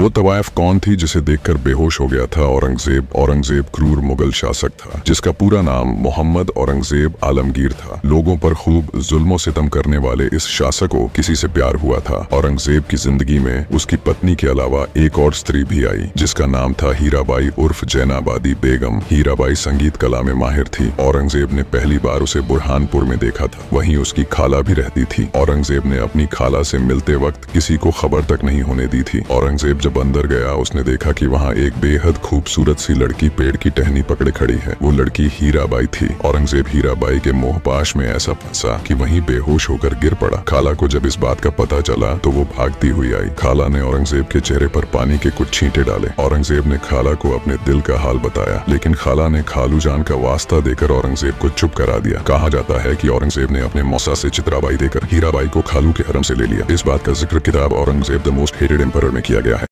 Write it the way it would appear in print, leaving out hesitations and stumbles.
वो तवायफ कौन थी जिसे देखकर बेहोश हो गया था औरंगजेब? औरंगजेब क्रूर मुगल शासक था जिसका पूरा नाम मोहम्मद औरंगजेब आलमगीर था। लोगों पर खूब जुल्मो सितम करने वाले इस शासक को किसी से प्यार हुआ था। औरंगजेब की जिंदगी में उसकी पत्नी के अलावा एक और स्त्री भी आई जिसका नाम था हीराबाई उर्फ जैनाबादी बेगम। हीराबाई संगीत कला में माहिर थी। औरंगजेब ने पहली बार उसे बुरहानपुर में देखा था। वहीं उसकी खाला भी रहती थी। औरंगजेब ने अपनी खाला से मिलते वक्त किसी को खबर तक नहीं होने दी थी। औरंगजेब जब अंदर गया उसने देखा कि वहाँ एक बेहद खूबसूरत सी लड़की पेड़ की टहनी पकड़े खड़ी है। वो लड़की हीराबाई थी। औरंगजेब हीराबाई के मोहपाश में ऐसा फंसा कि वहीं बेहोश होकर गिर पड़ा। खाला को जब इस बात का पता चला तो वो भागती हुई आई। खाला ने औरंगजेब के चेहरे पर पानी के कुछ छींटे डाले। औरंगजेब ने खाला को अपने दिल का हाल बताया, लेकिन खाला ने खालू जान का वास्ता देकर औरंगजेब को चुप करा दिया। कहा जाता है कि औरंगजेब ने अपने मौसा से चित्राबाई देकर हीराबाई को खालू के हरम से ले लिया। इस बात का जिक्र किताब Aurangzeb the most hated emperor में किया गया है।